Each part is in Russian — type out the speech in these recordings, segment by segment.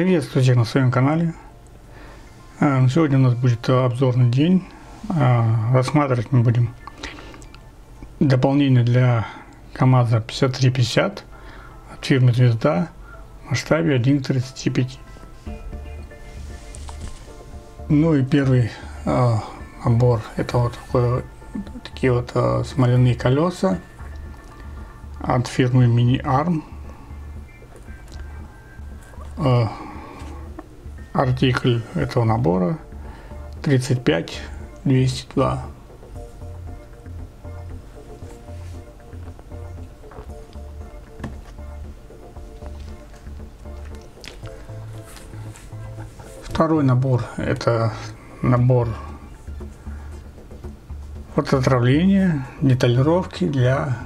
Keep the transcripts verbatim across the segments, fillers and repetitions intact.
Приветствую всех на своем канале. Сегодня у нас будет обзорный день. Рассматривать мы будем дополнение для КамАЗа пятьдесят три пятьдесят от фирмы Звезда в масштабе один к тридцати пяти. Ну и первый набор — это вот такой, такие вот смоляные колеса от фирмы Mini-Arm. Артикль этого набора тридцать пять двести два. Второй набор — это набор фототравления, деталировки для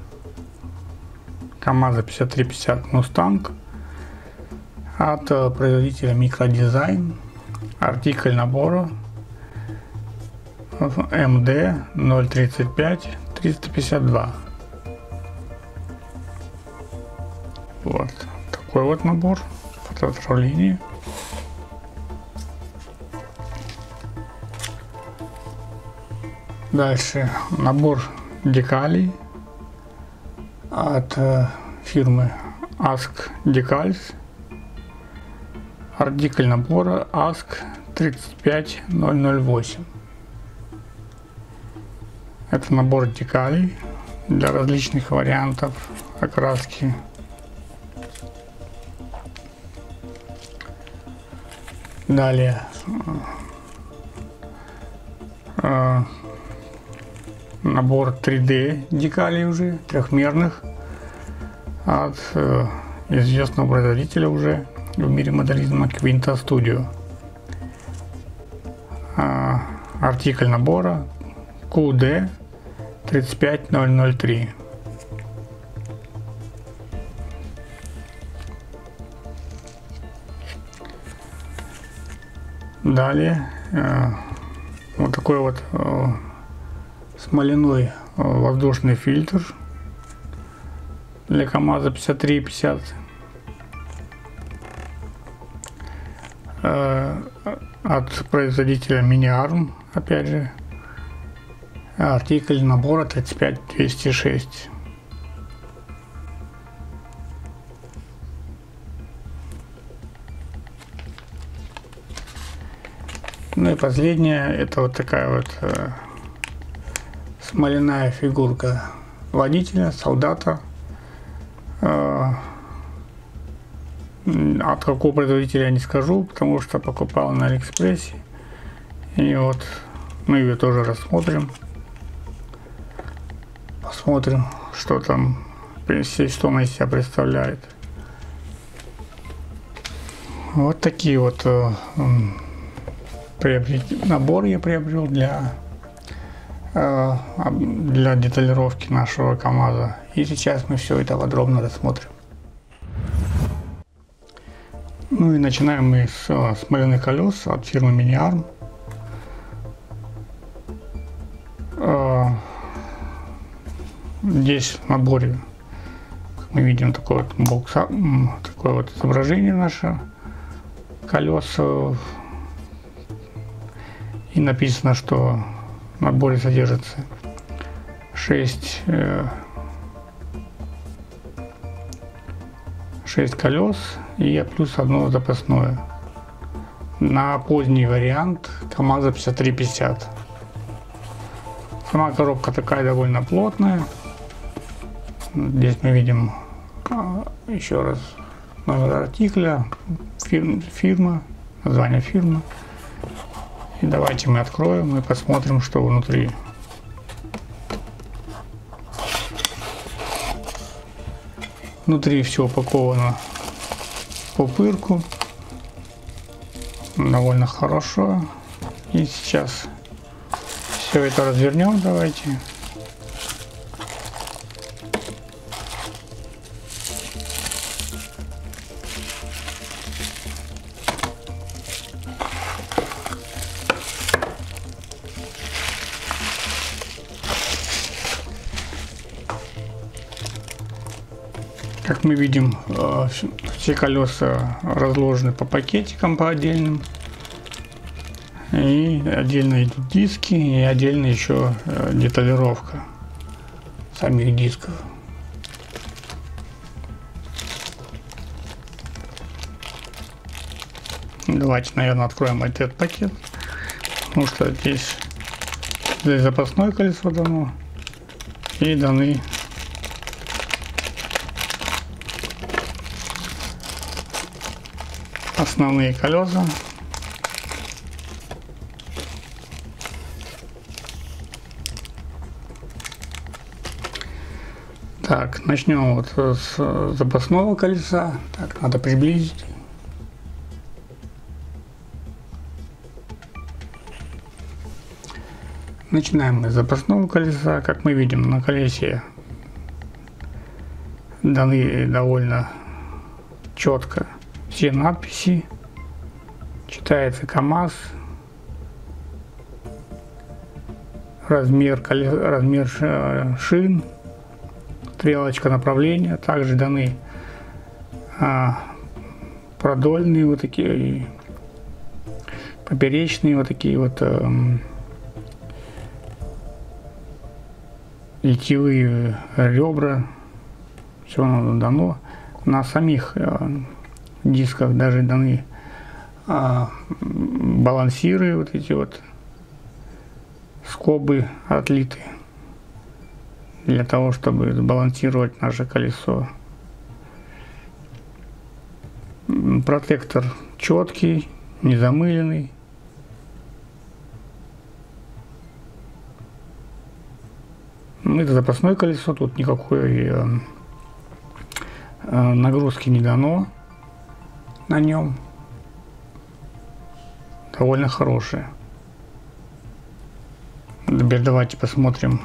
КамАЗа пятьдесят три пятьдесят Мустанг от производителя Микродизайн. Артикль набора эм дэ ноль тридцать пять триста пятьдесят два. Вот такой вот набор фототравления. Дальше набор декалей от фирмы аск Decals. Артикль набора аск тридцать пять ноль ноль восемь. Это набор декалей для различных вариантов окраски. Далее э, набор три дэ декалей уже трехмерных от э, известного производителя уже в мире моделизма Quinta Studio. А, артикль набора ку дэ тридцать пять ноль ноль три. Далее э, вот такой вот э, смоляной э, воздушный фильтр для КамАЗа пятьдесят три пятьдесят. От производителя Mini-Arm, опять же, артикль набора тридцать пять двести шесть. Ну и последняя — это вот такая вот э, смоляная фигурка водителя, солдата. Э, От какого производителя я не скажу, потому что покупал на Алиэкспрессе. И вот мы ее тоже рассмотрим. Посмотрим, что там, что она из себя представляет. Вот такие вот э, приобрет... набор я приобрел для, э, для деталировки нашего КамАЗа. И сейчас мы все это подробно рассмотрим. Ну и начинаем мы с э, смоляных колес от фирмы Mini-Arm. Э, здесь в наборе мы видим такой вот бокс, такое вот изображение наше колес. И написано, что в наборе содержится шесть, э, шесть колес и плюс одно запасное на поздний вариант КамАЗа пятьдесят три пятьдесят. Сама коробка такая довольно плотная. Здесь мы видим еще раз номер артикля, фирма, фирма, название фирмы. И давайте мы откроем и посмотрим, что внутри. Внутри все упаковано в пупырку, довольно хорошо. И сейчас все это развернем. Давайте. Как мы видим, Все колеса разложены по пакетикам, по отдельным. И отдельно идут диски, и отдельно еще деталировка самих дисков. Давайте, наверное, откроем этот пакет, потому что здесь, здесь запасное колесо дано и даны основные колеса. Так, начнем вот с запасного колеса. Так, надо приблизить. Начинаем мы с запасного колеса. Как мы видим, на колесе даны довольно четко все надписи. Читается КамАЗ, размер, размер шин, стрелочка направления. Также даны а, продольные вот такие, поперечные вот такие вот а, литьевые ребра. Все дано. На самих а, дисках даже даны а, балансиры, вот эти вот скобы отлиты для того, чтобы сбалансировать наше колесо. Протектор четкий, незамыленный. Ну, это запасное колесо, тут никакой э, э, нагрузки не дано на нем. Довольно хорошее. Теперь давайте посмотрим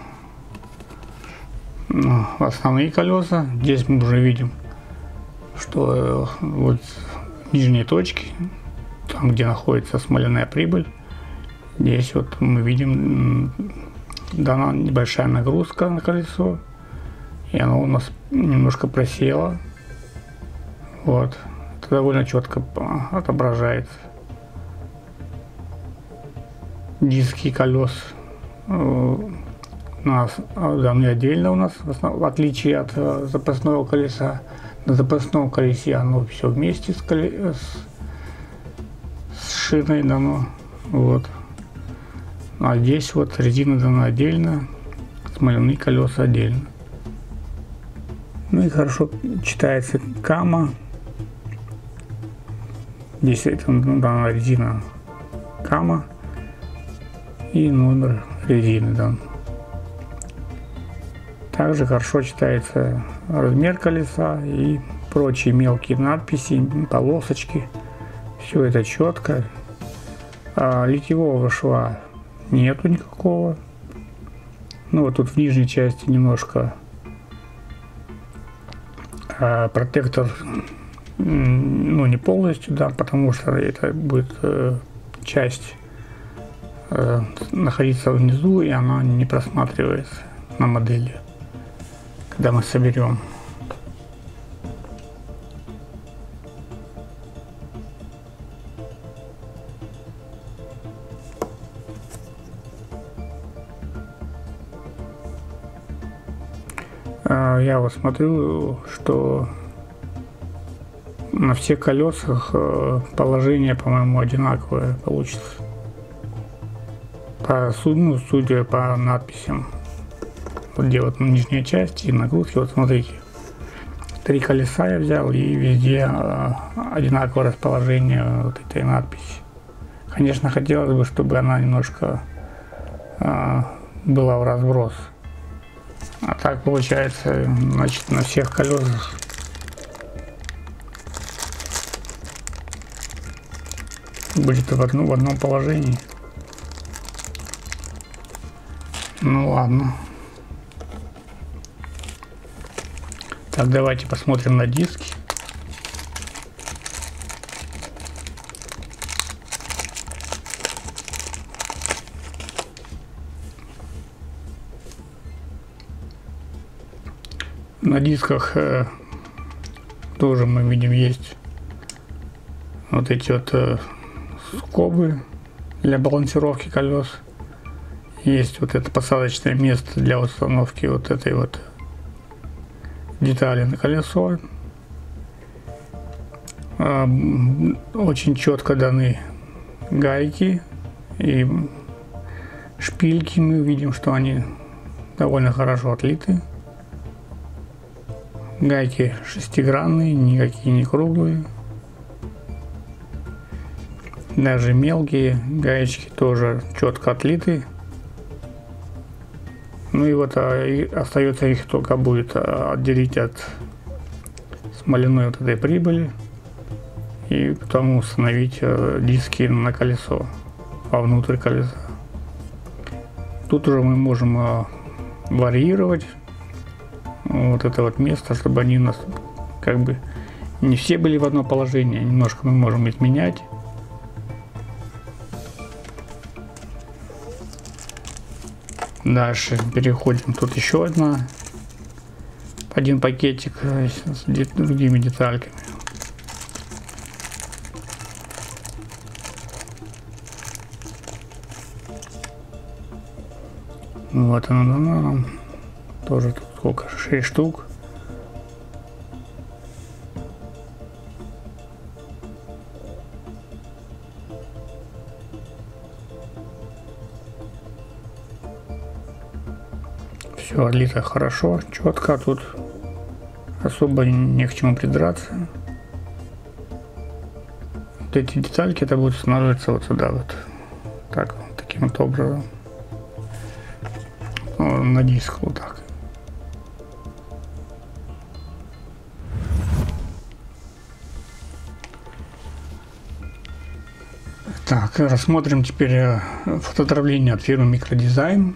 на основные колеса. Здесь мы уже видим, что э, вот нижние точки, там где находится смоляная прибыль, здесь вот мы видим, дана небольшая нагрузка на колесо, и оно у нас немножко просело. Вот, это довольно четко отображается. Диски колес у нас даны отдельно у нас, в отличие от запасного колеса. На запасном колесе оно все вместе с, коле... с... с шиной дано. Вот. А здесь вот резина дана отдельно, смоляные колеса отдельно. Ну и хорошо читается Кама. Здесь это дана резина Кама и номер резины дан. Также хорошо читается размер колеса и прочие мелкие надписи, полосочки. Все это четко. А литьевого шва нету никакого. Ну вот тут в нижней части немножко а, протектор, ну не полностью, да, потому что это будет э, часть э, находиться внизу, и она не просматривается на модели, когда мы соберем. Я вот смотрю, что на всех колесах положение, по-моему, одинаковое получится. По, ну, судя по надписям. Вот где вот нижняя часть и нагрузки. Вот смотрите. Три колеса я взял, и везде одинаковое расположение вот этой надписи. Конечно, хотелось бы, чтобы она немножко была в разброс. А так получается, значит, на всех колесах будет в, одну, в одном положении. Ну ладно. Так, давайте посмотрим на диски. На дисках тоже мы видим есть вот эти вот э, скобы для балансировки колес. Есть вот это посадочное место для установки вот этой вот детали на колесо. Э, очень четко даны гайки и шпильки. Мы видим, что они довольно хорошо отлиты. Гайки шестигранные, никакие не круглые. Даже мелкие гаечки тоже четко отлиты. Ну и вот а, и остается их только будет отделить от смоляной вот этой прибыли и потом установить а, диски на колесо, вовнутрь колеса. Тут уже мы можем а, варьировать вот это вот место, чтобы они у нас как бы не все были в одно положение, немножко мы можем их менять. Дальше переходим, тут еще одна, один пакетик с другими детальками. Вот она дана нам, тоже тут сколько, шесть штук. Все отлито хорошо, четко, тут особо не к чему придраться. Вот эти детальки это будут устанавливаться вот сюда вот, так, вот таким вот образом, на диск вот так. Так, рассмотрим теперь фототравление от фирмы Микродизайн.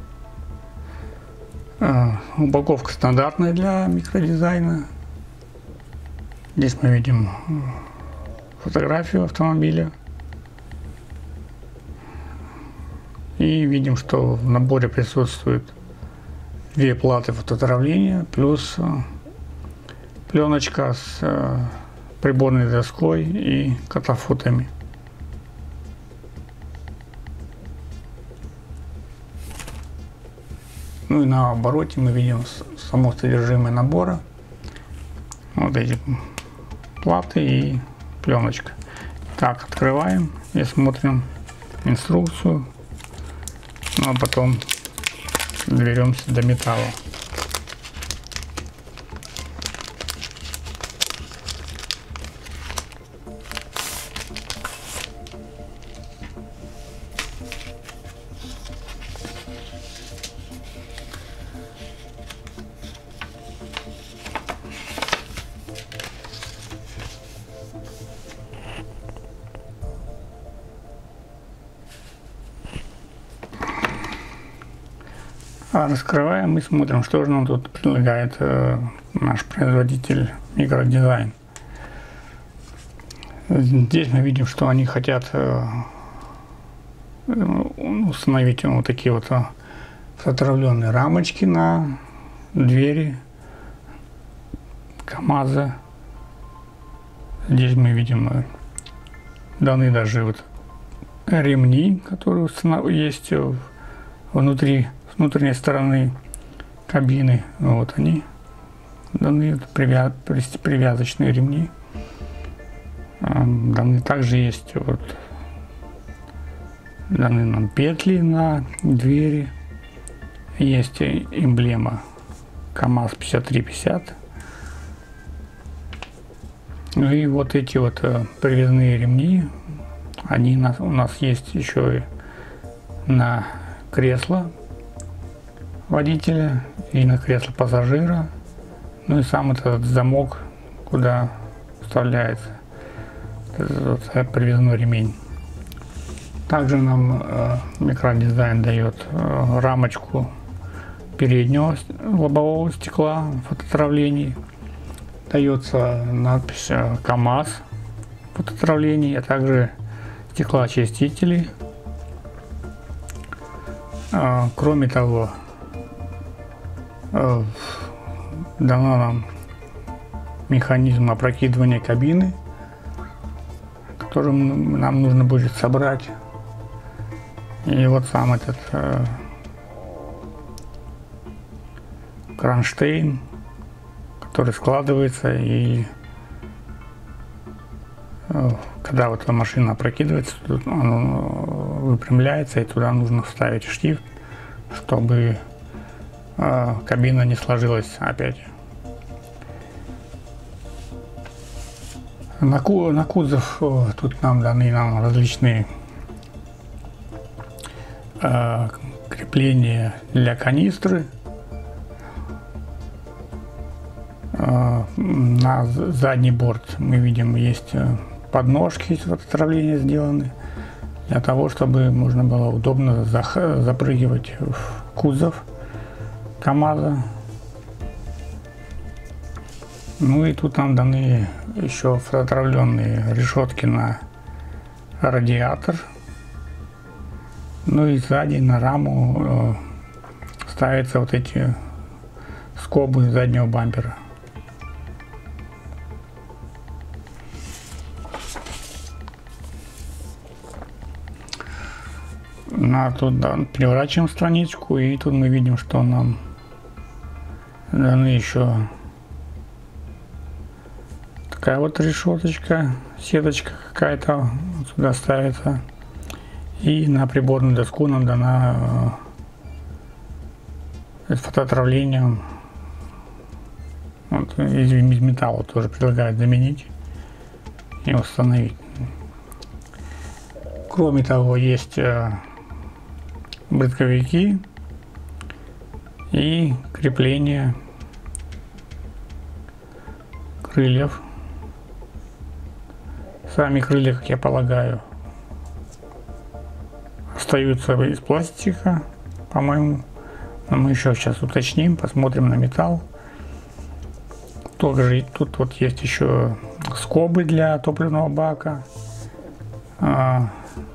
Упаковка стандартная для микродизайна. Здесь мы видим фотографию автомобиля. И видим, что в наборе присутствует две платы фототравления плюс пленочка с приборной доской и катафотами. Ну и на обороте мы видим само содержимое набора. Вот эти платы и пленочка. Так, открываем и смотрим инструкцию. Ну а потом доберемся до металла. А раскрываем и смотрим, что же нам тут предлагает э, наш производитель Микродизайн. Здесь мы видим, что они хотят э, установить вот такие вот э, затравленные рамочки на двери КамАЗа. Здесь мы видим э, даны даже вот ремни, которые есть внутри, с внутренней стороны кабины. Вот они даны, привя привязочные ремни. Даны также есть вот даны нам петли на двери. Есть эмблема КамАЗ пятьдесят три пятьдесят. Ну и вот эти вот привязные ремни, они у нас есть еще и на кресло водителя и на кресло пассажира. Ну и сам этот замок, куда вставляется этот вот привязной ремень. Также нам э, Микродизайн дает э, рамочку переднего лобового стекла фототравлений. Дается надпись КамАЗ фототравлений, а также стеклоочистители. А, кроме того, э, дана нам механизм опрокидывания кабины, который нам нужно будет собрать. И вот сам этот э, кронштейн, который складывается, и э, когда вот эта машина опрокидывается, он выпрямляется, и туда нужно вставить штифт, чтобы э, кабина не сложилась опять. На, на кузов о, тут нам даны нам различные э, крепления для канистры. Э, на задний борт мы видим есть подножки с отравления сделаны для того, чтобы можно было удобно запрыгивать в кузов КамАЗа. Ну и тут нам даны еще фотоотравленные решетки на радиатор. Ну и сзади на раму э, ставятся вот эти скобы заднего бампера. На, тут да, переворачиваем страничку, и тут мы видим, что нам даны еще такая вот решеточка, сеточка какая-то сюда ставится. И на приборную доску нам дана э, фотоотравлением. Вот, из, из металла тоже предлагают заменить и установить. Кроме того, есть э, брызговики и крепление крыльев. Сами крылья, как я полагаю, остаются из пластика, по-моему. Но мы еще сейчас уточним, посмотрим на металл. Тоже тут вот есть еще скобы для топливного бака, а,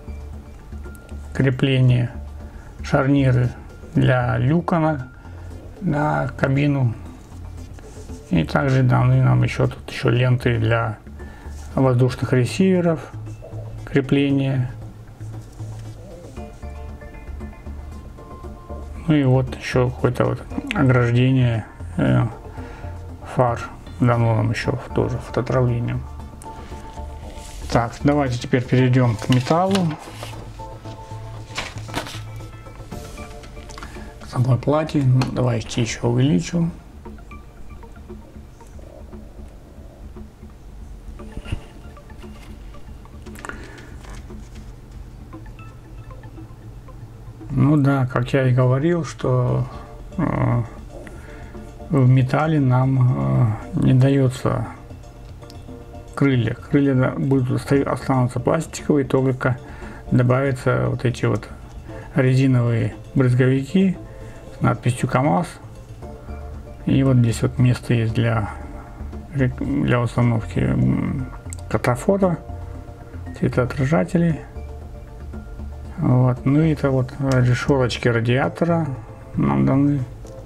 крепление, шарниры для люка на, на кабину. И также даны нам еще тут еще ленты для воздушных ресиверов, крепление. Ну и вот еще какое-то вот ограждение э, фар дано нам еще тоже фотоотравлением. Так, давайте теперь перейдем к металлу, к самой плате. Давайте еще увеличу. Ну да, как я и говорил, что э, в металле нам э, не дается крылья. Крылья будут останутся пластиковые, только добавятся вот эти вот резиновые брызговики с надписью КамАЗ. И вот здесь вот место есть для, для установки катафота, цветоотражателей. Вот. Ну и это вот решеточки радиатора нам даны.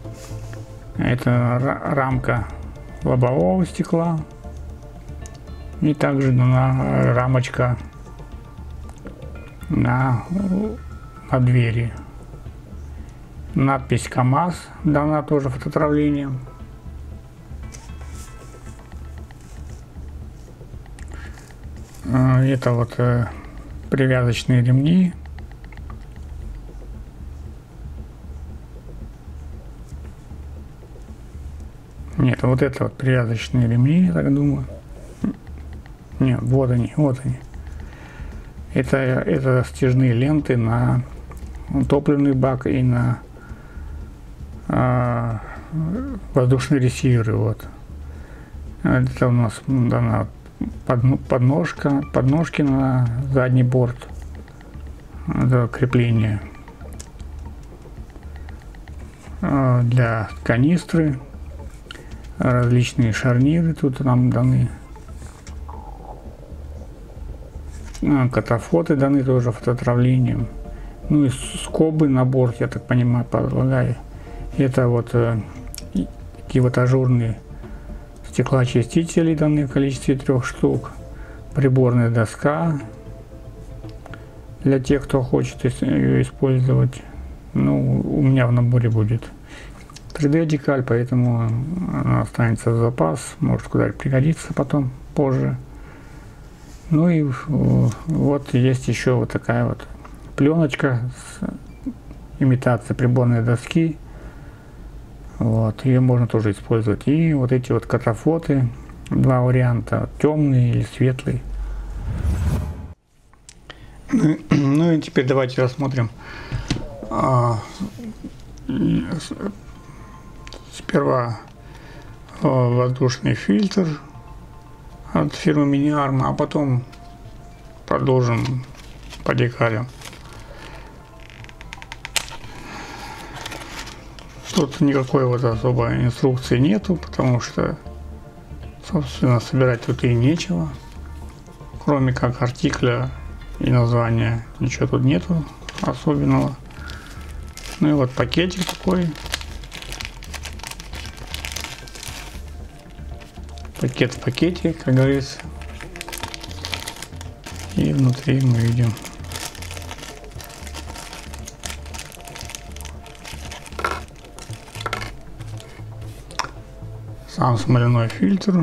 Это рамка лобового стекла. И также дана рамочка на, на двери. Надпись КамАЗ дана тоже фотоотравлением. Это вот привязочные ремни. Нет, вот это вот привязочные ремни, я так думаю. Нет, вот они, вот они. Это, это стяжные ленты на топливный бак и на а, воздушные ресиверы. Вот. Это у нас дана подножка, подножки на задний борт. Это крепление а, для канистры. Различные шарниры тут нам даны. Катафоты даны тоже фотоотравлением. Ну и скобы на борт, я так понимаю, полагаю. Это вот э, такие вот ажурные стеклоочистители даны в количестве трех штук, приборная доска для тех, кто хочет ее использовать. Ну, у меня в наборе будет три дэ декаль, поэтому она останется в запас, может куда-то пригодится потом, позже. Ну и вот есть еще вот такая вот пленочка с имитацией приборной доски. Вот, ее можно тоже использовать. И вот эти вот катафоты, два варианта, темный или светлый. Ну, ну и теперь давайте рассмотрим а, сперва а, воздушный фильтр от фирмы Mini-Arma, а потом продолжим по декалям. Тут никакой вот особой инструкции нету, потому что, собственно, собирать тут и нечего, кроме как артикля и названия. Ничего тут нету особенного. Ну и вот пакетик такой. Пакет в пакете, как говорится. И внутри мы видим сам смоляной фильтр.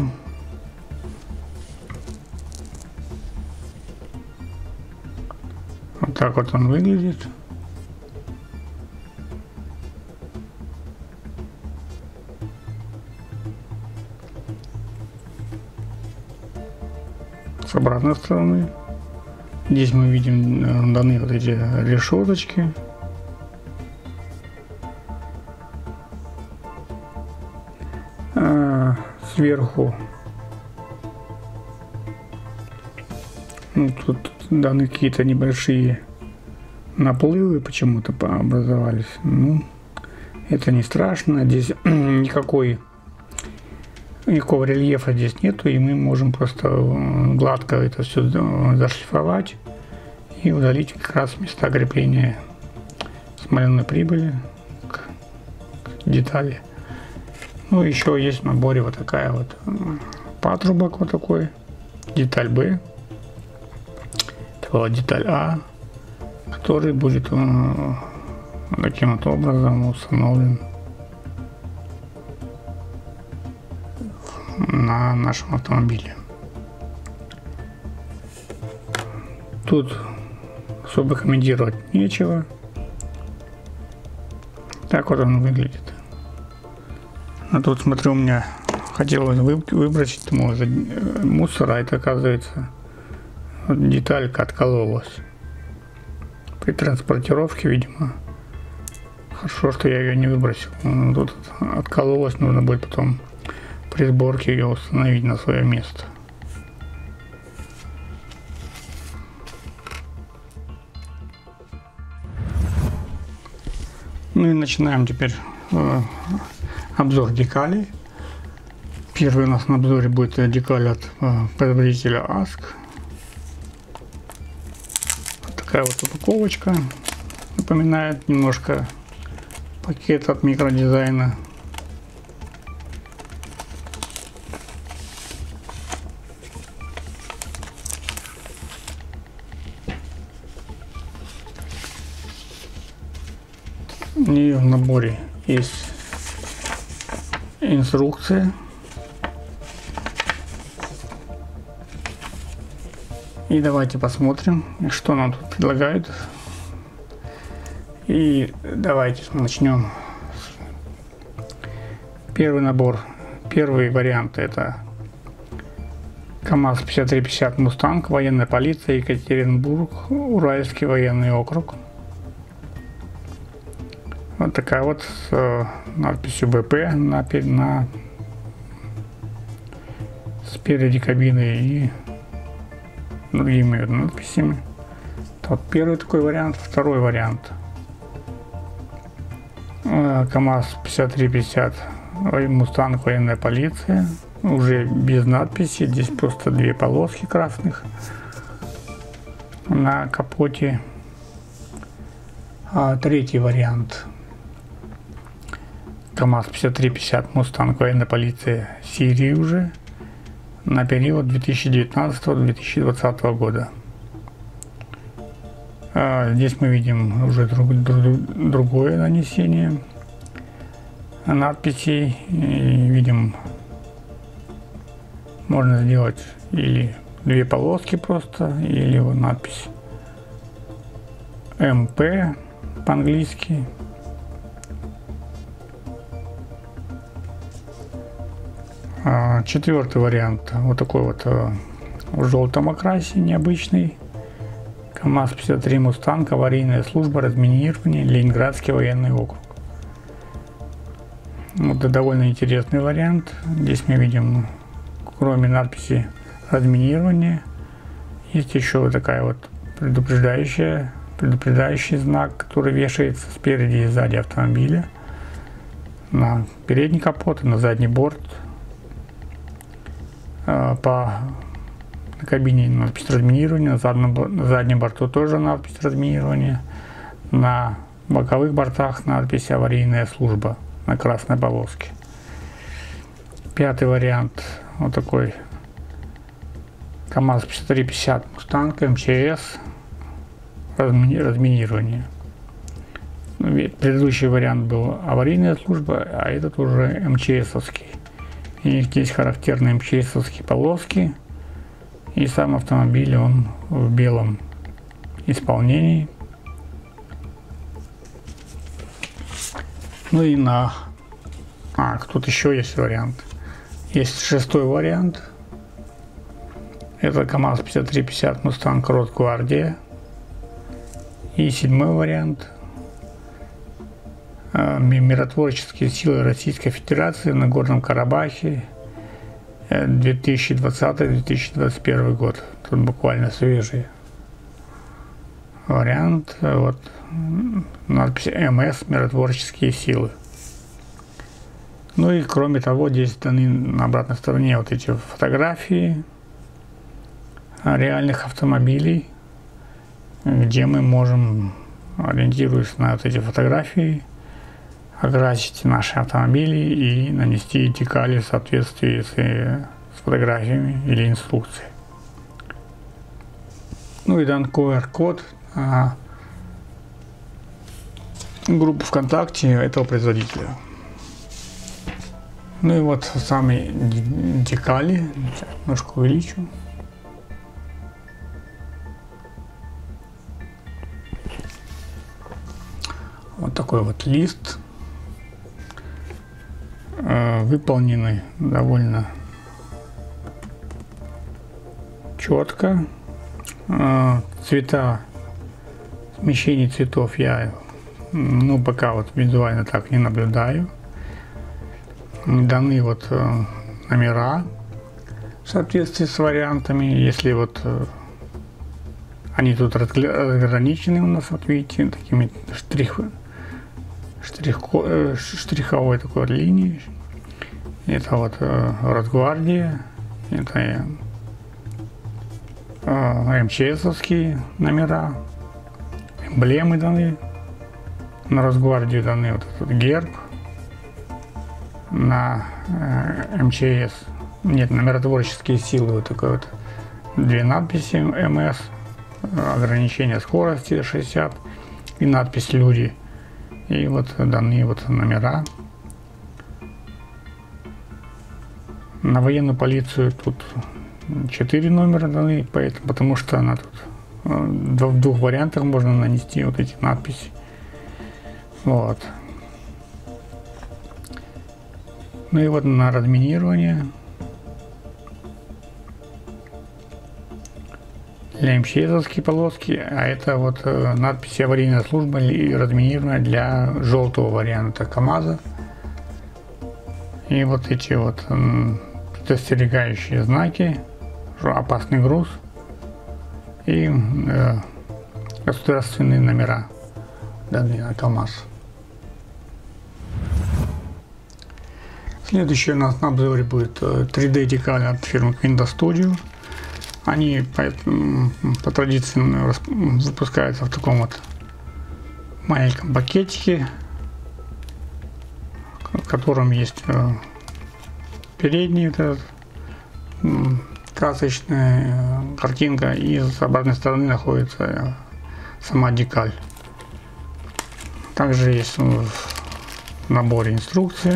Вот так вот он выглядит. С обратной стороны. Здесь мы видим даны вот эти решеточки. А сверху ну, тут даны какие-то небольшие наплывы почему-то образовались. Ну, это не страшно. Здесь никакой никакого рельефа здесь нету, и мы можем просто гладко это все зашлифовать и удалить как раз места крепления смоляной прибыли к детали. Ну, еще есть в наборе вот такая вот патрубок, вот такой, деталь Б, это была деталь А, который будет таким вот образом установлен на нашем автомобиле. Тут особо комментировать нечего. Так вот он выглядит. А тут, смотрю, у меня хотелось выбросить мусор, а это, оказывается, деталька откололась при транспортировке, видимо. Хорошо, что я ее не выбросил. Тут откололась, нужно будет потом при сборке ее установить на свое место. Ну и начинаем теперь э, обзор декалей. Первый у нас на обзоре будет декаль от э, производителя аск. Вот такая вот упаковочка. Напоминает немножко пакет от микродизайна. И в наборе есть инструкция. И давайте посмотрим, что нам тут предлагают. И давайте начнем. Первый набор, первый вариант — это КамАЗ пятьдесят три пятьдесят Мустанг, военная полиция, Екатеринбург, Уральский военный округ. Вот такая вот с э, надписью бэ пэ на, на спереди кабины и другими надписями. Вот первый такой вариант. Второй вариант. Э, КамАЗ пятьдесят три пятьдесят Мустанг, военная полиция. Уже без надписи. Здесь просто две полоски красных на капоте. А третий вариант. КамАЗ пятьдесят три пятьдесят Мустанг военной полиции Сирии уже на период две тысячи девятнадцатого — две тысячи двадцатого года. Здесь мы видим уже друг, друг, другое нанесение надписей. И видим, можно сделать или две полоски просто, или вот надпись эм пэ по-английски. Четвертый вариант, вот такой вот в желтом окрасе, необычный. КамАЗ пятьдесят три Мустанг, аварийная служба разминирования, Ленинградский военный округ. Вот это довольно интересный вариант. Здесь мы видим, кроме надписи разминирования, есть еще вот такая вот предупреждающая, предупреждающий знак, который вешается спереди и сзади автомобиля на передний капот и на задний борт. По на кабине надпись разминирования, на заднем, на заднем борту тоже надпись разминирования, на боковых бортах надпись аварийная служба на красной полоске. Пятый вариант, вот такой КамАЗ пятьдесят три пятьдесят Мустанг эм че эс разми, разминирование. Предыдущий вариант был аварийная служба, а этот уже эм че эсовский. И здесь характерные эм че эсовские полоски. И сам автомобиль, он в белом исполнении. Ну и на... А, тут еще есть вариант. Есть шестой вариант. Это КамАЗ пятьдесят три пятьдесят Мустанг Росгвардия. И седьмой вариант. Миротворческие силы Российской Федерации на Горном Карабахе. две тысячи двадцатый — две тысячи двадцать первый год. Тут буквально свежий вариант. Вот надпись эм эс миротворческие силы. Ну и кроме того, здесь даны на обратной стороне вот эти фотографии реальных автомобилей, где мы можем, ориентируясь на вот эти фотографии, окрасить наши автомобили и нанести декали в соответствии с, с фотографиями или инструкцией. Ну и дан ку ар код а, группы ВКонтакте этого производителя. Ну и вот сами декали. Сейчас немножко увеличу. Вот такой вот лист. Выполнены довольно четко. Цвета, смещение цветов я, ну, пока вот визуально так не наблюдаю. Даны вот номера в соответствии с вариантами. Если вот они тут разграничены у нас, вот видите, такими штрих, штрих, штриховой такой линией. Это вот Росгвардия, это эм че эсовские номера, эмблемы даны. На Росгвардию даны вот этот герб, на эм че эс, нет, на миротворческие силы вот такой вот две надписи эм эс, ограничение скорости шестьдесят и надпись люди. И вот даны вот номера. На военную полицию тут четыре номера даны, поэтому, потому что она тут в двух вариантах можно нанести вот эти надписи. Вот. Ну и вот на разминирование для эм че эсовские полоски, а это вот надпись аварийная служба и разминирование для желтого варианта КамАЗа. И вот эти вот предостерегающие знаки, что опасный груз, и э, государственные номера данные на КамАЗ. Следующий у нас на обзоре будет три дэ декаль от фирмы Quinta Studio. Они по, по традиции выпускаются в таком вот маленьком пакетике, в котором есть передний вот этот, красочная картинка, и с обратной стороны находится сама декаль. Также есть в наборе инструкции.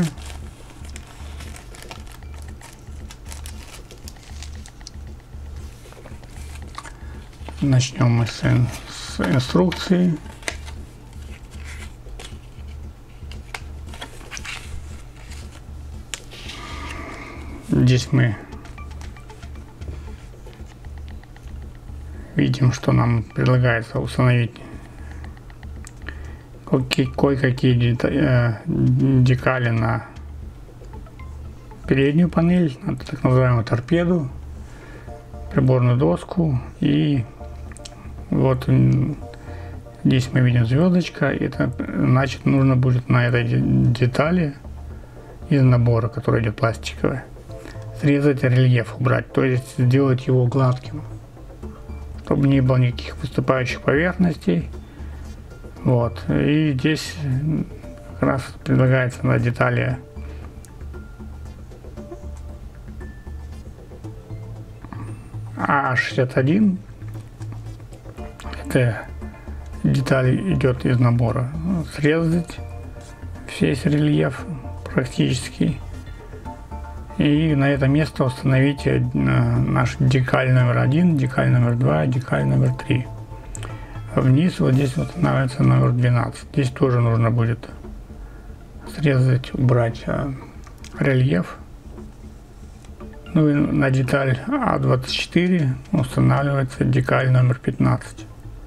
Начнем мы с, с инструкции. Здесь мы видим, что нам предлагается установить кое-какие декали на переднюю панель, на так называемую торпеду, приборную доску, и вот здесь мы видим звездочка. Это значит, нужно будет на этой детали из набора, который идет пластиковый, срезать рельеф, убрать, то есть сделать его гладким, чтобы не было никаких выступающих поверхностей. Вот, и здесь как раз предлагается на детали А шестьдесят один. Это деталь идет из набора. Срезать весь рельеф практически. И на это место установите наш декаль номер один, декаль номер два, декаль номер три. Вниз вот здесь вот становится номер двенадцать. Здесь тоже нужно будет срезать, убрать а, рельеф. Ну и на деталь А двадцать четыре устанавливается декаль номер пятнадцать.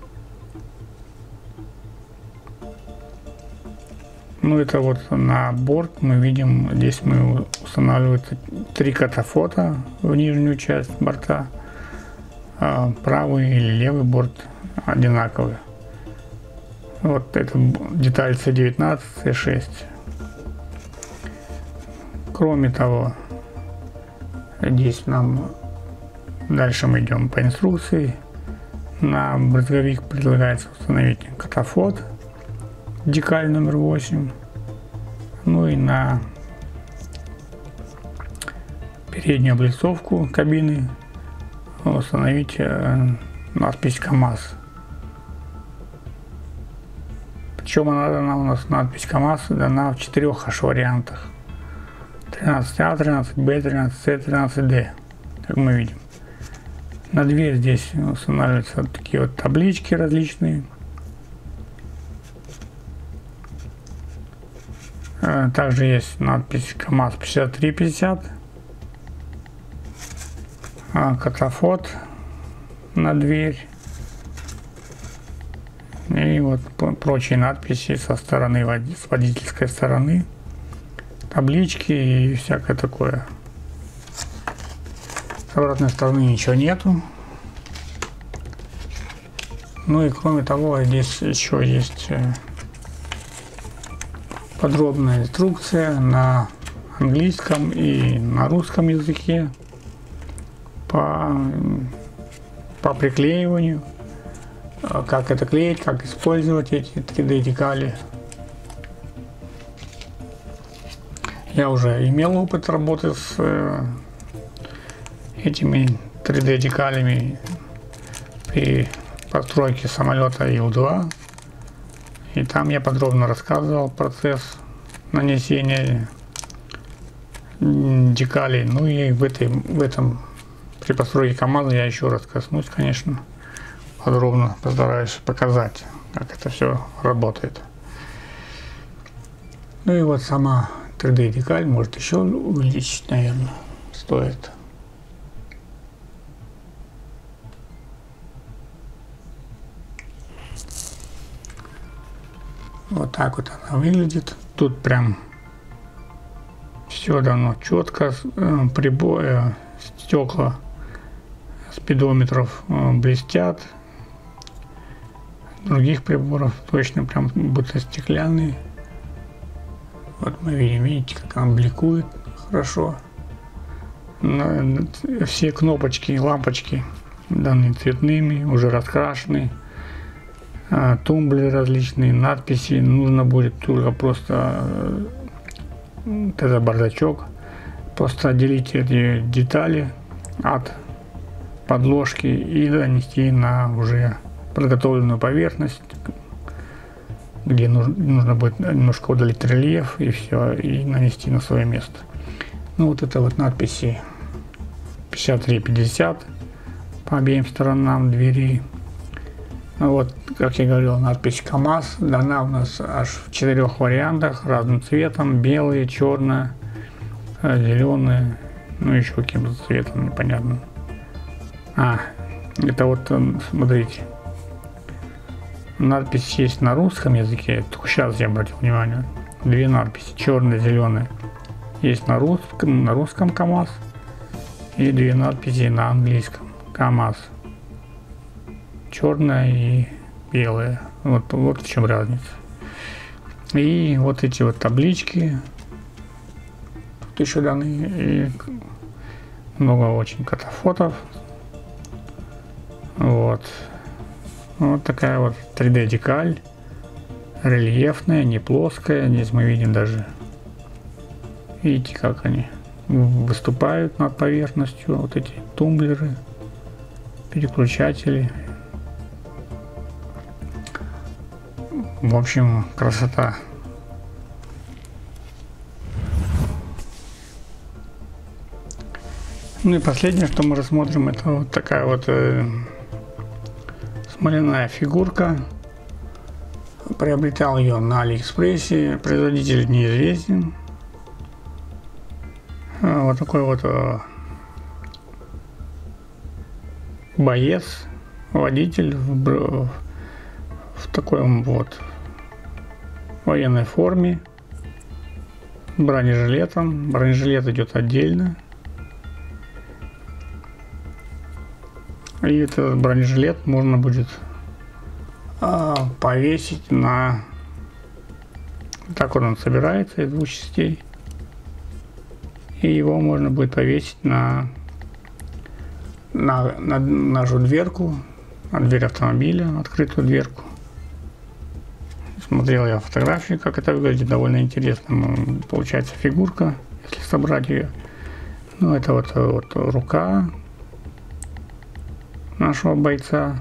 Ну это вот на борт мы видим, здесь мы устанавливается три катафота в нижнюю часть борта. А правый или левый борт одинаковые. Вот это деталь С девятнадцать, С шесть. Кроме того, здесь нам дальше мы идем по инструкции. На брызговик предлагается установить катафот, декаль номер восемь. Ну и на переднюю облицовку кабины установить надпись КамАЗ. Причем она, она у нас надпись КамАЗ дана в четырех аж вариантах: тринадцать А, тринадцать Б, тринадцать С, тринадцать Д, как мы видим. На дверь здесь устанавливаются вот такие вот таблички различные. Также есть надпись КамАЗ пятьдесят три пятьдесят, катафот на дверь и вот прочие надписи со стороны, с водительской стороны, таблички и всякое такое. С обратной стороны ничего нету. Ну и кроме того, здесь еще есть подробная инструкция на английском и на русском языке по, по приклеиванию, как это клеить, как использовать эти три дэ декали. Я уже имел опыт работы с э, этими три дэ декалями при постройке самолета Ил два. И там я подробно рассказывал процесс нанесения декалей. Ну и в, этой, в этом при постройке КамАЗа я еще раз коснусь, конечно, подробно постараюсь показать, как это все работает. Ну и вот сама три дэ декаль, может еще увеличить, наверное, стоит. Вот так вот она выглядит. Тут прям все давно четко. Приборы, стекла спидометров блестят. Других приборов точно прям будто стеклянные. Вот мы видим, видите, как она бликует хорошо. Все кнопочки, лампочки даны цветными, уже раскрашены. Тумблеры различные, надписи. Нужно будет только просто вот это бардачок. Просто отделить эти детали от подложки и нанести на уже подготовленную поверхность, где нужно, нужно будет немножко удалить рельеф и все, и нанести на свое место. Ну вот это вот надписи пятьдесят три пятьдесят по обеим сторонам двери. Вот, как я говорил, надпись КамАЗ дана у нас аж в четырех вариантах, разным цветом: белый, черный, зеленый, ну еще каким-то цветом непонятным. А, это вот, смотрите, надпись есть на русском языке, только сейчас я обратил внимание. Две надписи, черный, зеленый, есть на русском, на русском КамАЗ, и две надписи на английском КамАЗ, черная и белая. Вот, вот в чем разница. И вот эти вот таблички тут еще даны, и много очень катафотов. Вот. Вот такая вот три дэ декаль, рельефная, не плоская. Здесь мы видим даже, видите, как они выступают над поверхностью, вот эти тумблеры, переключатели. В общем, красота. Ну и последнее, что мы рассмотрим, это вот такая вот э, смоляная фигурка. Приобретал ее на Алиэкспрессе, производитель неизвестен. Вот такой вот э, боец, водитель в, в такой вот военной форме, бронежилетом. Бронежилет идет отдельно. И этот бронежилет можно будет а, повесить на... Так вот он собирается из двух частей. И его можно будет повесить на, на, на нашу дверку, на дверь автомобиля, открытую дверку. Смотрел я фотографии, как это выглядит, довольно интересно. Получается фигурка, если собрать ее. Ну, это вот, вот рука нашего бойца.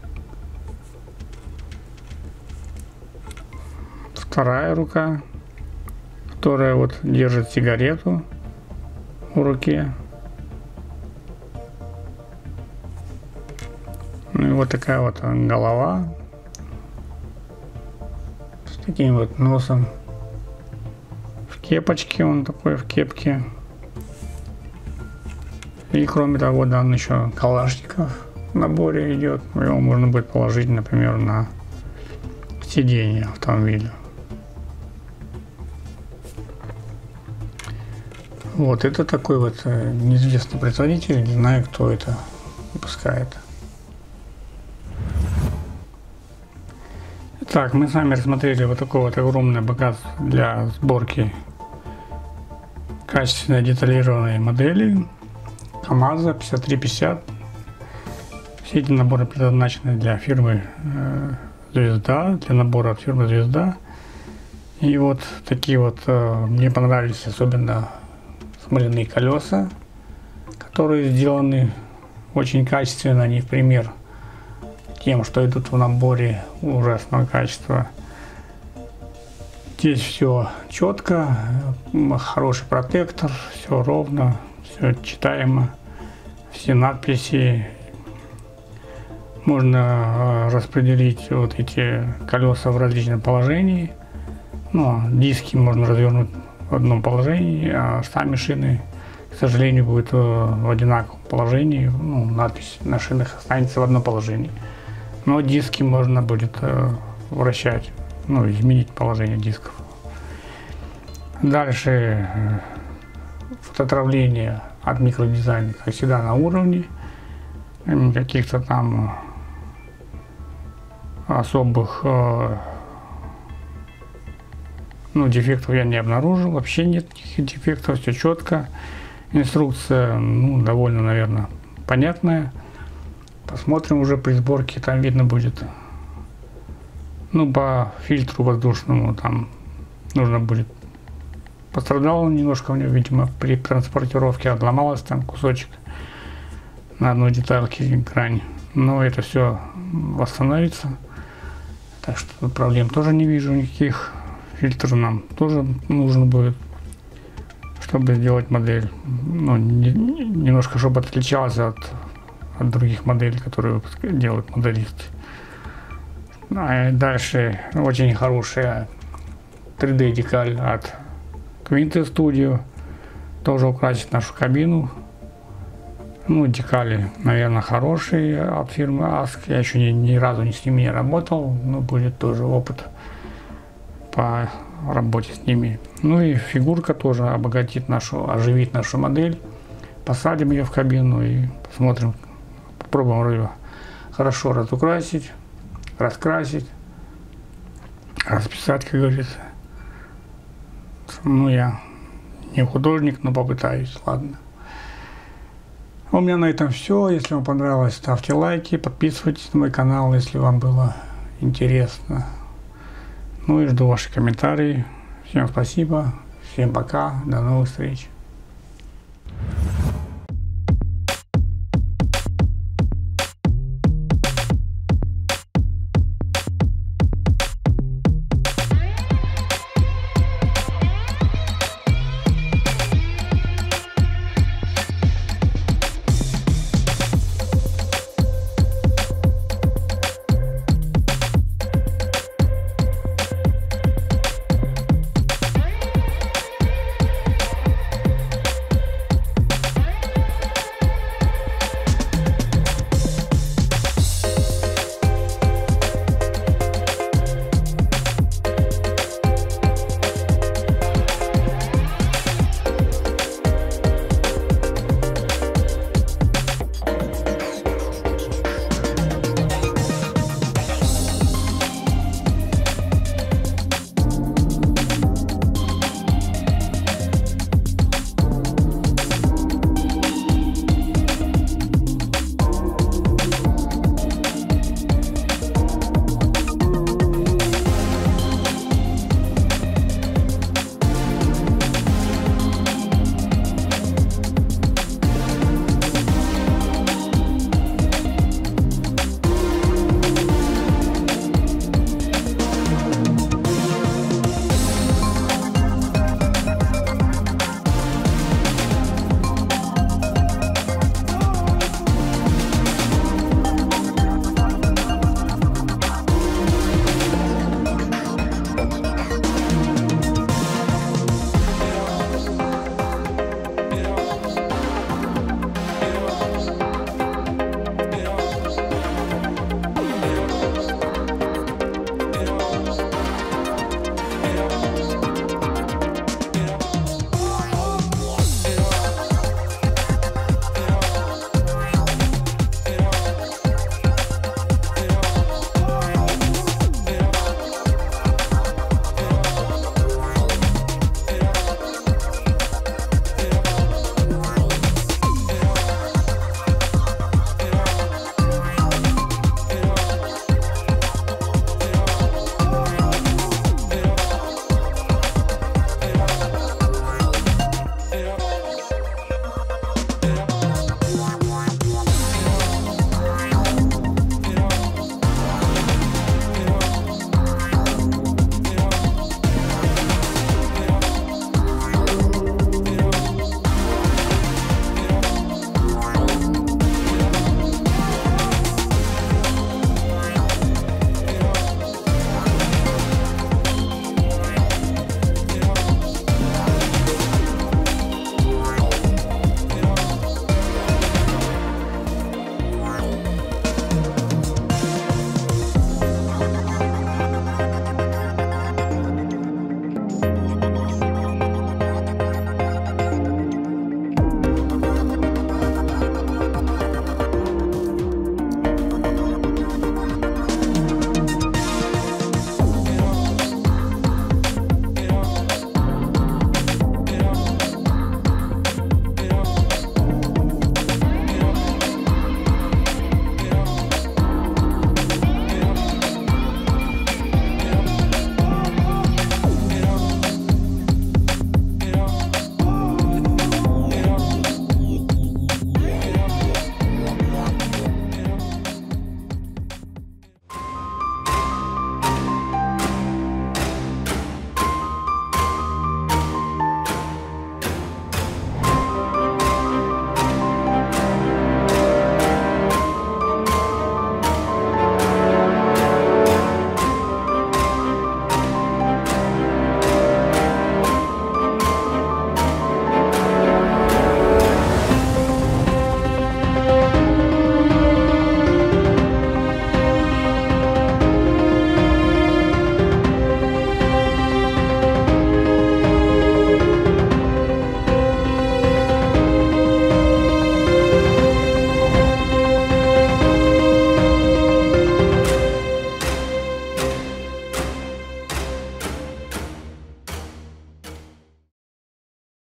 Вторая рука, которая вот держит сигарету в руке. Ну и вот такая вот голова с таким вот носом, в кепочке, он такой в кепке. И кроме того, дан еще калашников в наборе идет. Его можно будет положить, например, на сиденье автомобиля. Вот, это такой вот э, неизвестный производитель, не знаю, кто это выпускает. Так, мы с вами рассмотрели вот такое вот огромное богатство для сборки качественно деталированной модели КамАЗа пятьдесят три пятьдесят. Все эти наборы предназначены для фирмы э, Звезда, для набора от фирмы Звезда. И вот такие вот э, мне понравились особенно смоляные колеса, которые сделаны очень качественно, не в пример тем, что идут в наборе ужасного качества. Здесь все четко, хороший протектор, все ровно, все читаемо, все надписи. Можно распределить вот эти колеса в различном положении. Но диски можно развернуть в одном положении, а сами шины, к сожалению, будут в одинаковом положении. Ну, надпись на шинах останется в одном положении. Но диски можно будет вращать, ну, изменить положение дисков. Дальше фототравление от микродизайна, как всегда, на уровне. Каких-то там особых ну, дефектов я не обнаружил, вообще нет никаких дефектов, все четко. Инструкция, ну, довольно, наверное, понятная. Посмотрим уже при сборке, там видно будет. Ну, по фильтру воздушному там нужно будет пострадал немножко у него, видимо, при транспортировке, отломалась там кусочек на одной детальке грань. Но это все восстановится. Так что тут проблем тоже не вижу никаких. Фильтр нам тоже нужен будет, чтобы сделать модель. Ну, не, немножко, чтобы отличалась от, от других моделей, которые делают моделисты. А дальше очень хорошая три дэ декаль от Quinte Studio. Тоже украсит нашу кабину. Ну, декали, наверное, хорошие от фирмы Ask. Я еще ни, ни разу ни с ними не работал, но будет тоже опыт по работе с ними. Ну и фигурка тоже обогатит нашу, оживит нашу модель. Посадим ее в кабину и посмотрим, попробуем ее хорошо разукрасить, раскрасить, расписать, как говорится. Ну, я не художник, но попытаюсь, ладно. У меня на этом все. Если вам понравилось, ставьте лайки, подписывайтесь на мой канал, если вам было интересно. Ну и жду ваши комментарии. Всем спасибо, всем пока, до новых встреч.